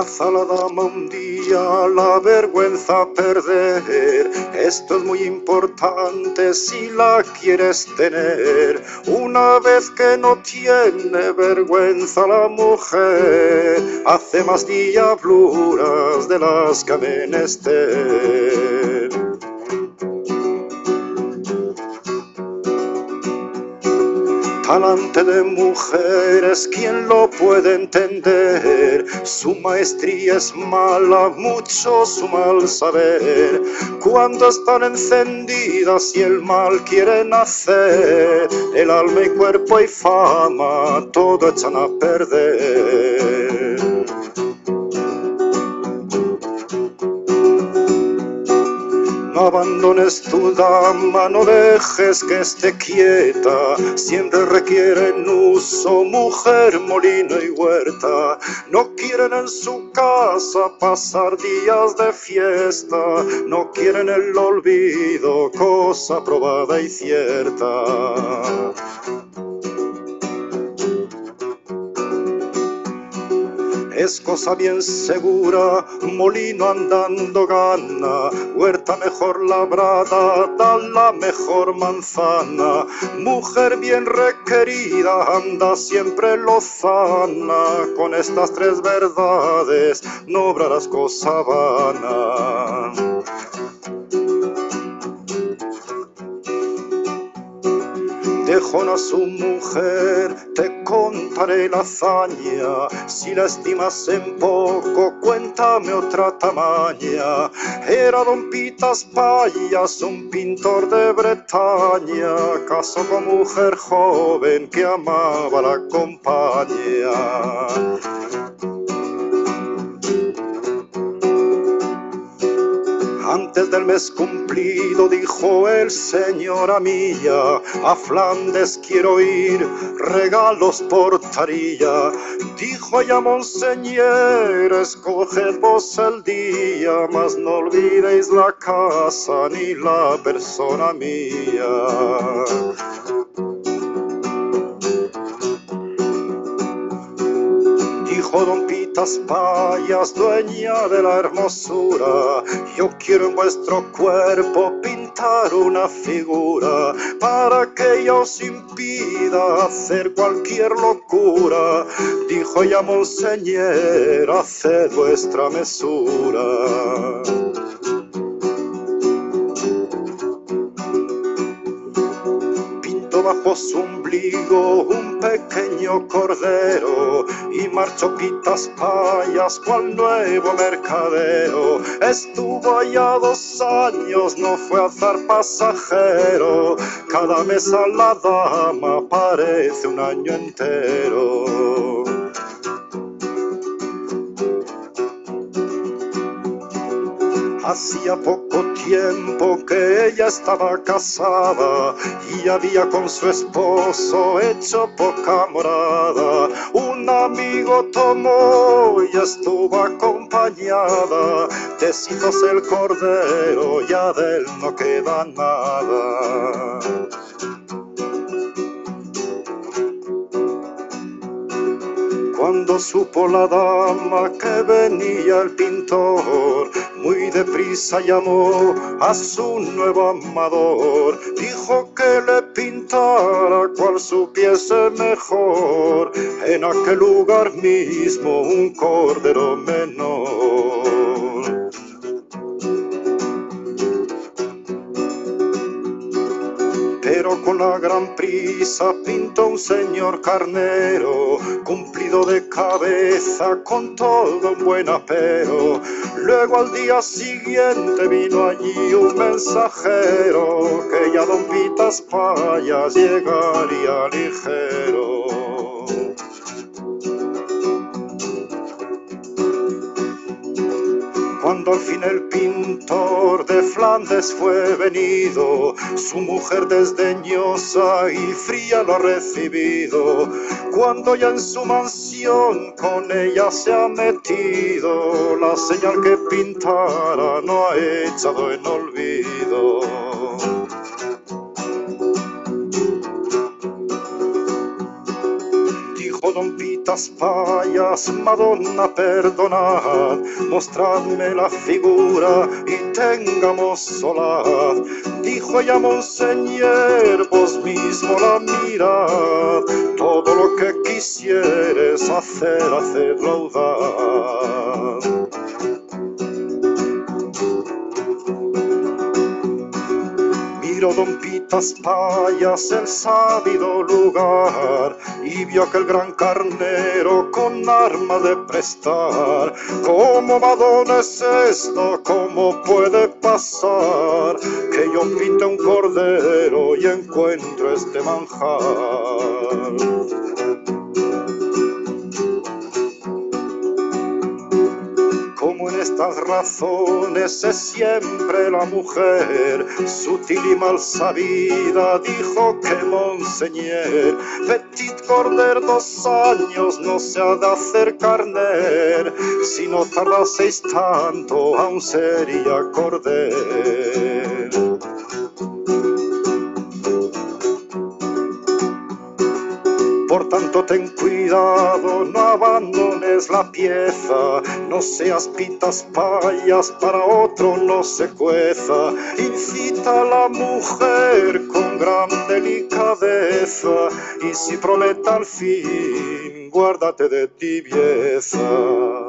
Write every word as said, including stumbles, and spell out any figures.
a la dama un día la vergüenza perder. Esto es muy importante si la quieres tener. Una vez que no tiene vergüenza la mujer, hace más diabluras de las que ha menester. Talante de mujeres, ¿quién lo puede entender? Su maestría es mala, mucho su mal saber. Cuando están encendidas y el mal quieren hacer, el alma y cuerpo y fama todo echan a perder. No abandones tu dama, no dejes que esté quieta, siempre requieren uso, mujer, molino y huerta. No quieren en su casa pasar días de fiesta, no quieren el olvido, cosa probada y cierta. Es cosa bien segura, molino andando gana, huerta mejor labrada, da la mejor manzana. Mujer bien requerida, anda siempre lozana, con estas tres verdades no obrarás cosa vana. Dejó a su mujer, te contaré la hazaña, si la estimas en poco, cuéntame otra tamaña. Era don Pitas Payas, un pintor de Bretaña, casó con mujer joven que amaba la compañía. Antes del mes cumplido dijo el señora mía, a Flandes quiero ir, regalos portaría. Dijo ella, monseñor, escoged vos el día, mas no olvidéis la casa ni la persona mía. Dijo don Pitas Payas, dueña de la hermosura, yo quiero en vuestro cuerpo pintar una figura, para que ella os impida hacer cualquier locura. Dijo ella, monseñor, haced vuestra mesura. Bajo su ombligo un pequeño cordero y marchó Pitas Payas cual nuevo mercadero. Estuvo allá dos años, no fue azar pasajero, cada mes a la dama parece un año entero. Hacía poco tiempo que ella estaba casada y había con su esposo hecho poca morada. Un amigo tomó y estuvo acompañada, deshízose el cordero, ya de él no queda nada. Cuando supo la dama que venía el pintor, muy deprisa llamó a su nuevo amador. Dijo que le pintara cual supiese mejor, en aquel lugar mismo un cordero menor. Pero con la gran prisa pintó un señor carnero, cumplido de cabeza con todo un buen apero. Luego al día siguiente vino allí un mensajero, que ya don Pitas Payas llegaría ligero. Cuando al fin el pintor de Flandes fue venido, su mujer desdeñosa y fría lo ha recibido. Cuando ya en su mansión con ella se ha metido, la señal que pintara no ha echado en olvido. Dijo don Pitas pitas payas, Madonna perdonad, mostradme la figura y tengamos solaz. Dijo ella, Monseñor, vos mismo la mirad, todo lo que quisieres hacer, hacedlo audaz. Miró don Pitas Payas el sábido lugar y vio aquel gran carnero con arma de prestar. ¿Cómo, Madonna, es esto? ¿Cómo puede pasar que yo pinte un cordero y encuentro este manjar? Como en estas razones es siempre la mujer, sutil y mal sabida, dijo que Monseñor, petit corder dos años no se ha de hacer carner, si no tardaseis tanto aún sería corder. Por tanto ten cuidado, no abandones la pieza, no seas Pitas Payas, para otro no se cueza. Incita a la mujer con gran delicadeza, y si promete al fin, guárdate de tibieza.